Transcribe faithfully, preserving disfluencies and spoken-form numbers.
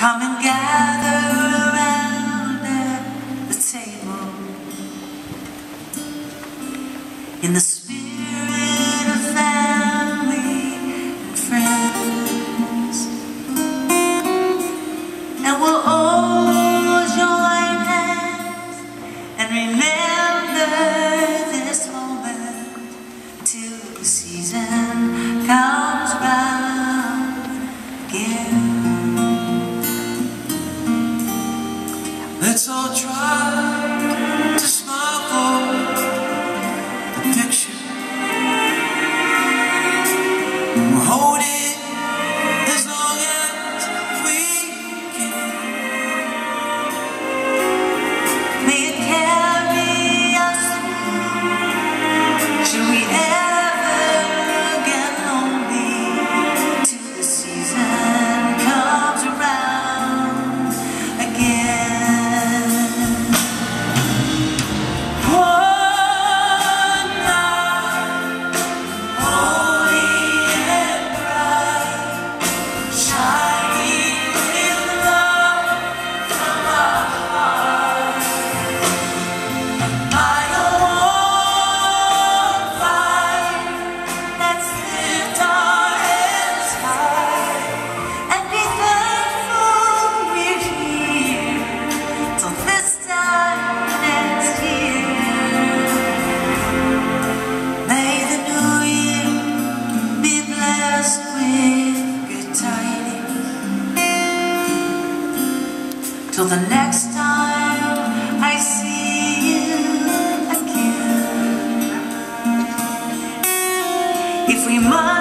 Come and gather around at the table in the spirit of family and friends, and we'll all join hands and remember this moment till the season comes round again. Let's all try to smile for the picture. We'll hold it as long as we can. May it carry us through. Should we ever get lonely till the season comes around again? Till the next time I see you again. If we must